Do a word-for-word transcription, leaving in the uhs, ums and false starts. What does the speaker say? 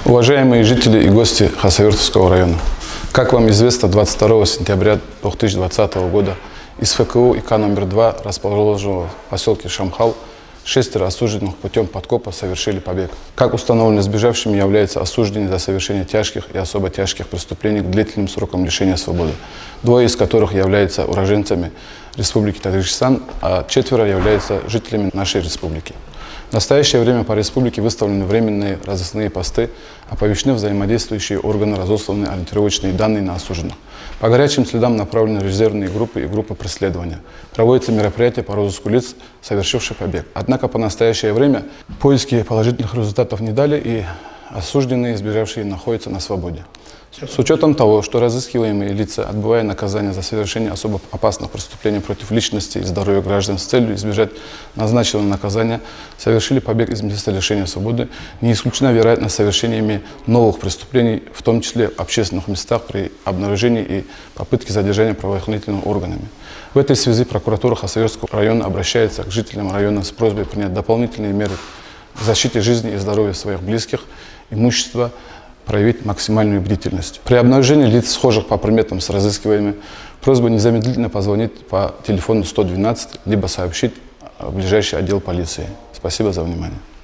Уважаемые жители и гости Хасавюртовского района, как вам известно, двадцать второго сентября две тысячи двадцатого года из эф ка у и ка номер два, расположенного в поселке Шамхал, шестеро осужденных путем подкопа совершили побег. Как установлено, сбежавшими являются осужденные за совершение тяжких и особо тяжких преступлений к длительным срокам лишения свободы, двое из которых являются уроженцами Республики Таджикистан, а четверо являются жителями нашей республики. В настоящее время по республике выставлены временные разыскные посты, оповещены взаимодействующие органы, разосланы ориентировочные данные на осужденных. По горячим следам направлены резервные группы и группы преследования. Проводятся мероприятия по розыску лиц, совершивших побег. Однако по настоящее время поиски положительных результатов не дали, и осужденные, сбежавшие, находятся на свободе. С учетом того, что разыскиваемые лица, отбывая наказание за совершение особо опасных преступлений против личности и здоровья граждан с целью избежать назначенного наказания, совершили побег из места лишения свободы, не исключена вероятность совершения ими новых преступлений, в том числе в общественных местах при обнаружении и попытке задержания правоохранительными органами. В этой связи прокуратура Хасавюртского района обращается к жителям района с просьбой принять дополнительные меры к защите жизни и здоровья своих близких, имущества, проявить максимальную бдительность. При обнаружении лиц, схожих по приметам с разыскиваемыми, просьба незамедлительно позвонить по телефону сто двенадцать, либо сообщить в ближайший отдел полиции. Спасибо за внимание.